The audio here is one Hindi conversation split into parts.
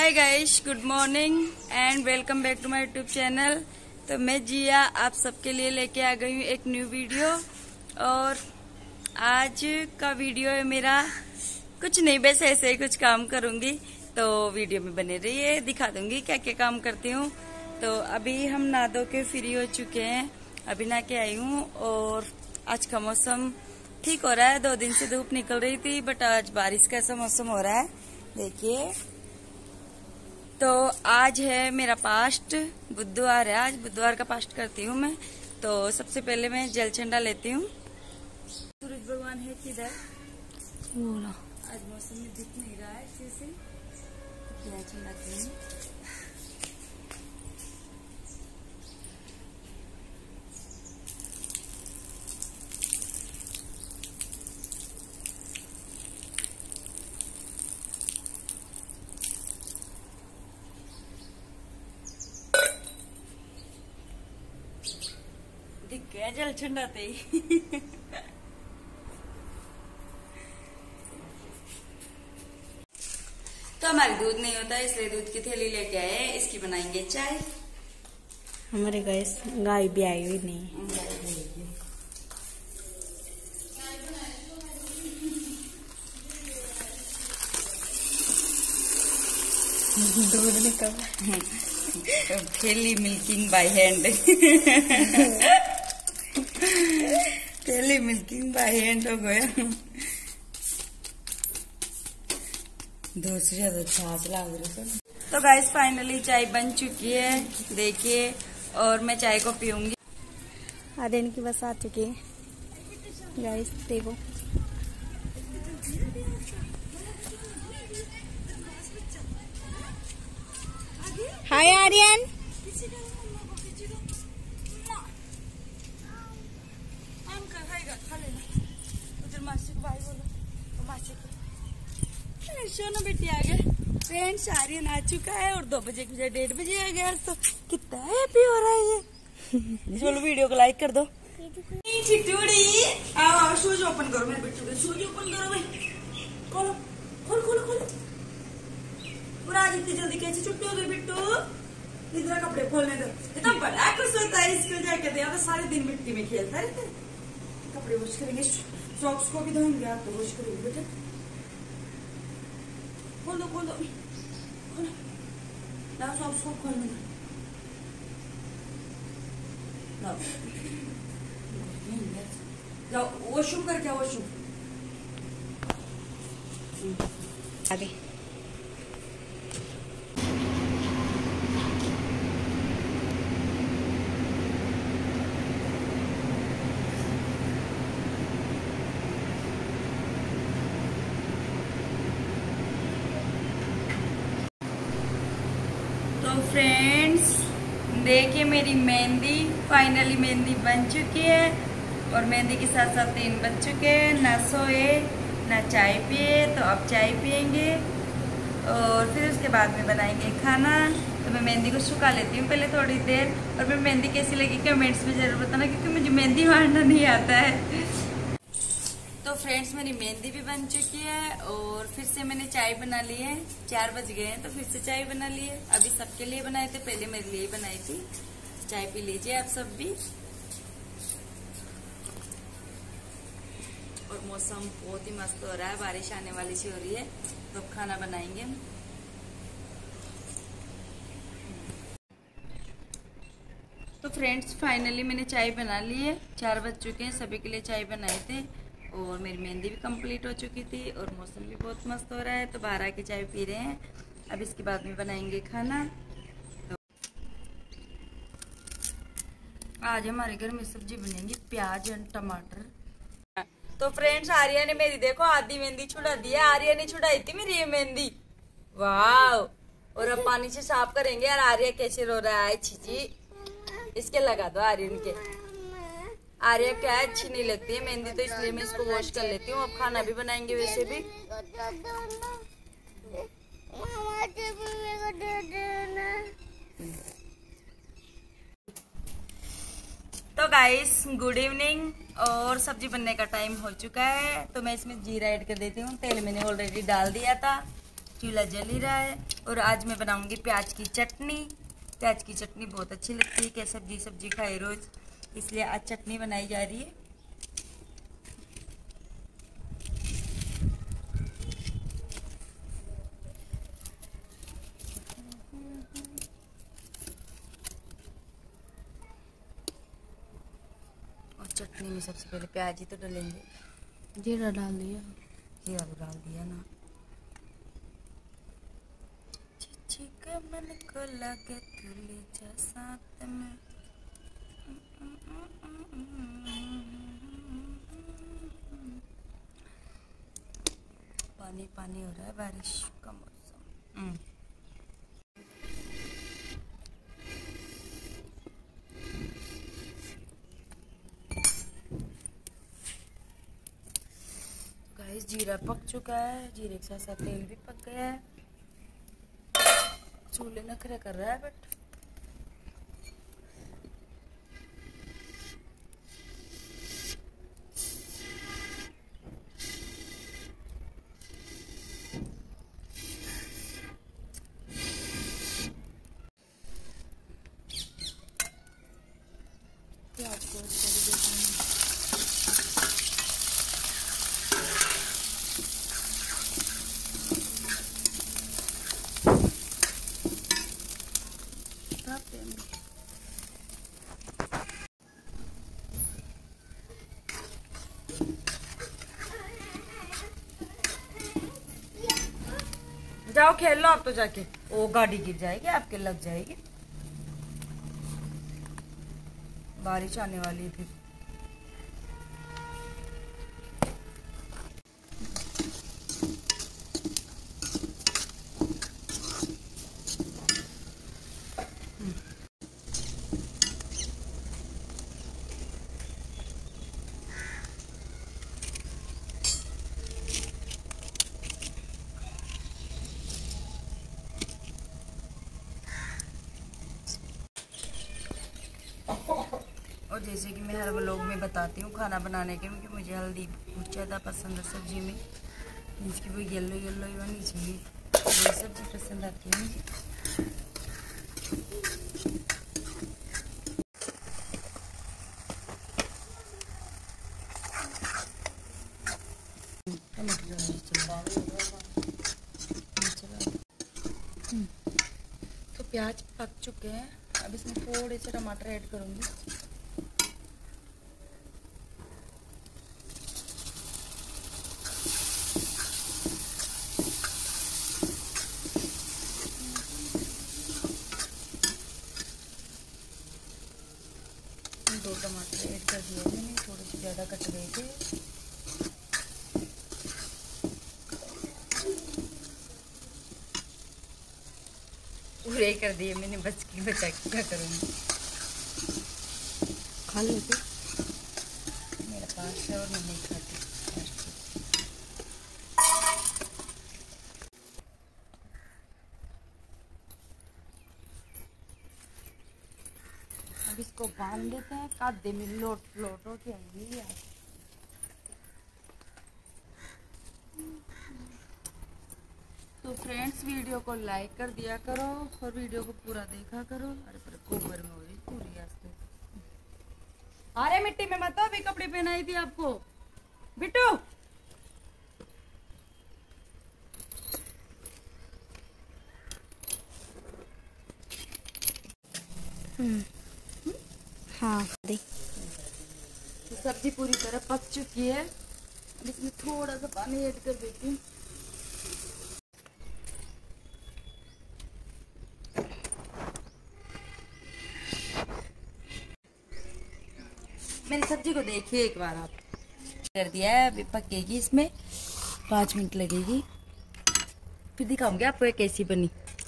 Hi guys, good morning and welcome back to my YouTube channel. तो मैं जिया आप सबके लिए लेके आ गई हूँ एक न्यू वीडियो। और आज का वीडियो है मेरा कुछ नहीं, बस ऐसे ही कुछ काम करूंगी, तो वीडियो में बने रहिए, दिखा दूंगी क्या क्या काम करती हूँ। तो अभी हम नहा धो के फ्री हो चुके हैं, अभी नहा के आई हूँ। और आज का मौसम ठीक हो रहा है, 2 दिन से धूप निकल रही थी बट आज बारिश का ऐसा मौसम हो रहा है, देखिए। तो आज है मेरा पास्ट, बुधवार है, आज बुधवार का पास्ट करती हूँ मैं। तो सबसे पहले मैं जल चंडा लेती हूँ। सूरज भगवान है किधर? आज मौसम में दिख नहीं रहा है अच्छे से, जल चंडाती हूँ। दिख गया जल चंडाते ही। तो हमारे दूध नहीं होता इसलिए दूध की थैली लेके आए, इसकी बनाएंगे चाय। हमारे गाय भी आई हुई नहीं। दूध निकल थैली मिल्किंग बाय हैंड। थैली मिल्किंग बाय हैंड हो गया। दूध से ज्यादा छाछ लग रही है। तो गाइस फाइनली चाय बन चुकी है, देखिए। और मैं चाय को पीऊंगी। आर्यन की बस आ चुकी है गाइस, देखो। हाय आर्यन। सोना बेटी आ गए। फ्रेंड्स आर्यन आ चुका है और 2 बजे की 1:30 बजे आ गया। तो कितना हैप्पी हो रहा है ये। चलो वीडियो को लाइक कर दो। चिटूड़ी आओ, शूज ओपन करो मेरे बेटू के, शूज ओपन करो भाई। खोलो खोलो खोलो खोलो। पूरा आज इतनी जल्दी कैसे छुट्टी हो गई बिट्टू? इधर कपड़े खोलने दो। इतना बड़ा कुछ होता है इसको जाके दिया, तो सारे दिन मिट्टी में खेलता रहता है। कपड़े वॉश करेंगे, सॉक्स को भी धोएंगे, आप तो वॉश करेंगे बेटा। खोल दो खोल दो खोलो, लाओ सॉक्स को खोलने दो। जाओ वॉशरूम करके आओ, वॉशरूम। आगे तो फ्रेंड्स देखिए मेरी मेहंदी, फाइनली मेहंदी बन चुकी है। और मेहंदी के साथ साथ 3 बज चुके हैं, ना सोए ना चाय पिए, तो अब चाय पियेंगे और फिर उसके बाद में बनाएंगे खाना। तो मैं मेहंदी को सुखा लेती हूँ पहले थोड़ी देर। और फिर मेहंदी कैसी लगी कमेंट्स में जरूर बताना, क्योंकि मुझे मेहंदी मारना नहीं आता है। तो फ्रेंड्स मेरी मेहंदी भी बन चुकी है और फिर से मैंने चाय बना ली है। 4 बज गए हैं तो फिर से चाय बना ली है। अभी सबके लिए बनाए थे, पहले मेरे लिए बनाई थी। चाय पी लीजिए आप सब भी। और मौसम बहुत ही मस्त हो रहा है, बारिश आने वाली सी हो रही है। तो अब खाना बनाएंगे हम। तो फ्रेंड्स फाइनली मैंने चाय बना ली है, 4 बज चुके हैं, सभी के लिए चाय बनाए थे। और मेरी मेहंदी भी कंप्लीट हो चुकी थी और मौसम भी बहुत मस्त हो रहा है, तो बाहर आके चाय पी रहे हैं। अब इसके बाद में बनाएंगे खाना। तो आज हमारे घर में सब्जी बनेगी प्याज और टमाटर। तो फ्रेंड्स आर्या ने मेरी देखो आधी मेहंदी छुड़ा दी है। आर्या ने छुड़ाई थी मेरी ये मेहंदी, वाह। और अब पानी से साफ करेंगे। यार आर्या कैसे रो रहा है, छीजी इसके लगा दो आर्यन के। आर्या क्या है, अच्छी नहीं लगती है मेहंदी, तो इसलिए मैं इसको वॉश कर लेती हूँ। अब खाना भी बनाएंगे वैसे भी। तो गाइस गुड इवनिंग, और सब्जी बनने का टाइम हो चुका है। तो मैं इसमें जीरा ऐड कर देती हूँ। तेल मैंने ऑलरेडी डाल दिया था, चूल्हा जल ही रहा है। और आज मैं बनाऊंगी प्याज की चटनी। प्याज की चटनी बहुत अच्छी लगती है, क्या सब्जी खाए रोज, इसलिए आज चटनी बनाई जा रही है। और चटनी में सबसे पहले प्याज ही तो डालेंगे। जीरा डाल दिया, जीरा तो डाल दिया ना। मन को लगे तू ले जा साथ में। पानी पानी हो रहा है, बारिश का मौसम। गाइस जीरा पक चुका है, जीरे के साथ साथ तेल भी पक गया है। चूल्हे नखरे कर रहा है बट प्याज को जाओ खेल लो आप तो जाके। ओ गाड़ी गिर जाएगी आपके, लग जाएगी। बारिश आने वाली है फिर। और जैसे कि मैं हर व्लॉग में बताती हूँ खाना बनाने के, क्योंकि मुझे हल्दी बहुत ज़्यादा पसंद है सब्जी में। इसकी वो येलो येलो ही होनी चाहिए, वो सब्जी पसंद आती है मुझे। तो प्याज पक चुके हैं, अब इसमें थोड़े से टमाटर ऐड करूँगी। दो टमाटर ऐड कर दिए मैंने, थोड़े से ज़्यादा कट गए थे। पूरे कर दिए मैंने, बच के बचा के क्या करूँगी। खा लेते मेरे पास है और मैं नहीं खाती। अब इसको बांध देते हैं, कादे में लोट लोट हो के आएंगी यार। तो फ्रेंड्स वीडियो को लाइक कर दिया करो और वीडियो को पूरा देखा करो। अरे पर गोबर में हो रही पूरी आस्ते। अरे मिट्टी में मत, अभी कपड़े पहनाई थी आपको बिट्टू। हाँ दे। तो सब्जी पूरी तरह पक चुकी है, अब इसमें थोड़ा सा पानी ऐड कर देती हूँ। मेरी सब्जी को देखिए एक बार आप। कर दिया है, अभी पकेगी, इसमें 5 मिनट लगेगी, फिर दिखाऊंगी आपको ये कैसी बनी।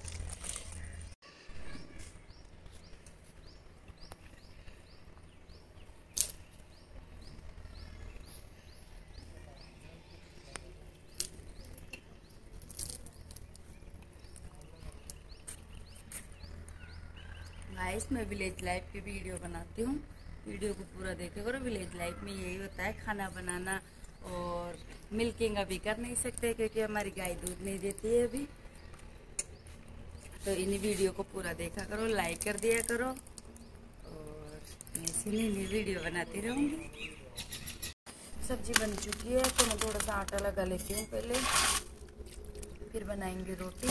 गाइस मैं विलेज लाइफ की वीडियो बनाती हूँ, वीडियो को पूरा देखे करो। विलेज लाइफ में यही होता है, खाना बनाना। और मिल्किंग अभी कर नहीं सकते क्योंकि हमारी गाय दूध नहीं देती है अभी। तो इन वीडियो को पूरा देखा करो, लाइक कर दिया करो और मैं इसीलिए वीडियो बनाती रहूँगी। सब्जी बन चुकी है तो मैं थोड़ा सा आटा लगा लेती हूँ पहले, फिर बनाएंगे रोटी।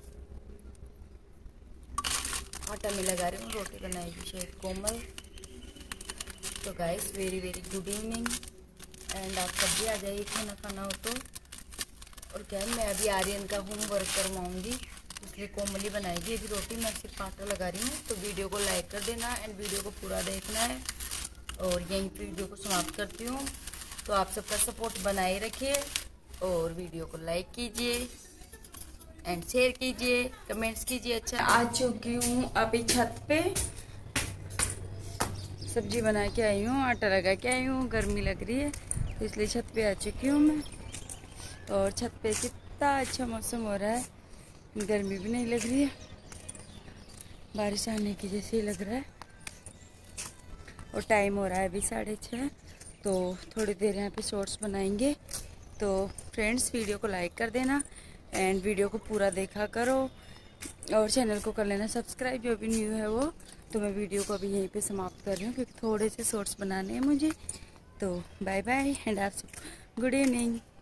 आटा में लगा रही हूँ, रोटी बनाएगी शायद कोमल। तो guys very very good evening and आप कब भी आ जाइए खाना खाना हो तो। और क्या है, मैं अभी आर्यन का होमवर्क करवाऊँगी, इसलिए कोमल ही बनाएगी अभी रोटी। मैं सिर्फ आटा लगा रही हूँ। तो वीडियो को लाइक कर देना एंड वीडियो को पूरा देखना है। और यहीं पे वीडियो को समाप्त करती हूँ। तो आप सबका सपोर्ट बनाए रखिए और वीडियो को लाइक कीजिए एंड शेयर कीजिए, कमेंट्स कीजिए। अच्छा, आ चुकी हूँ अभी छत पे, सब्जी बना के आई हूँ, आटा लगा के आई हूँ। गर्मी लग रही है तो इसलिए छत पे आ चुकी हूँ मैं। और छत पे कितना अच्छा मौसम हो रहा है, गर्मी भी नहीं लग रही है, बारिश आने की जैसे ही लग रहा है। और टाइम हो रहा है अभी 6:30, तो थोड़ी देर यहाँ पे शॉर्ट्स बनाएंगे। तो फ्रेंड्स वीडियो को लाइक कर देना एंड वीडियो को पूरा देखा करो और चैनल को कर लेना सब्सक्राइब जो भी न्यू है वो। तो मैं वीडियो को अभी यहीं पे समाप्त कर रही हूँ क्योंकि थोड़े से शॉर्ट्स बनाने हैं मुझे। तो बाय बाय एंड आप सब गुड इवनिंग।